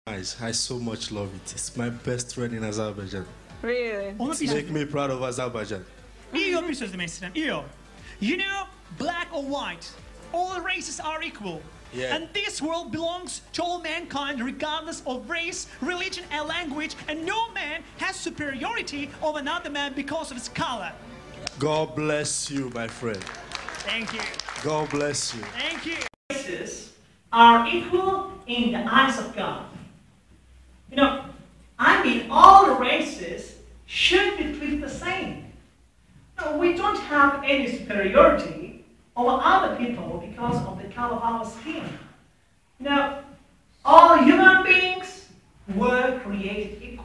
I so much love it. It's my best friend in Azerbaijan. Really? Make me proud of Azerbaijan. İyi bir söz demek istedim. İyi. You know, black or white, all races are equal. Yeah. And this world belongs to all mankind regardless of race, religion and language, and no man has superiority over another man because of his color. God bless you, my friend. Thank you. God bless you. Thank you. Races are equal in the eyes of God. You know, I mean all races should be treated the same. No, we don't have any superiority over other people because of the color of our skin. No, all human beings were created equal.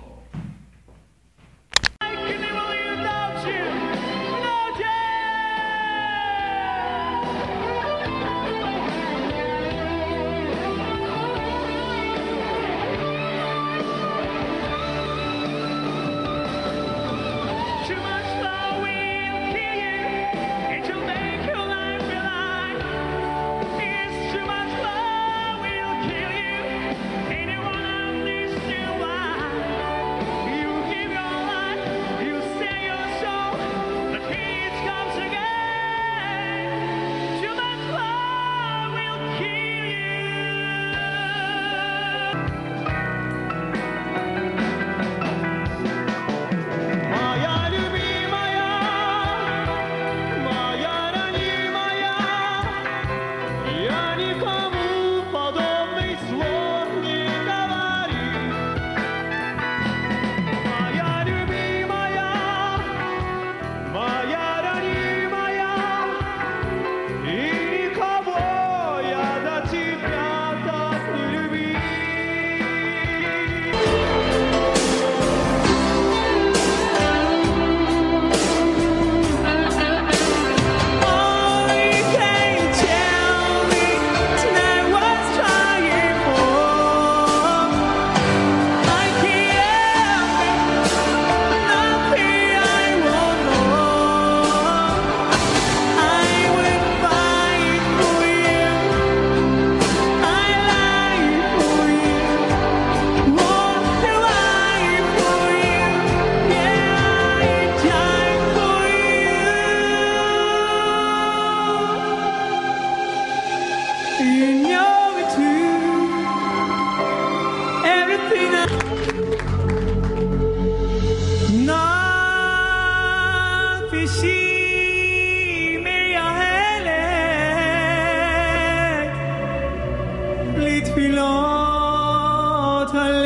Litfilot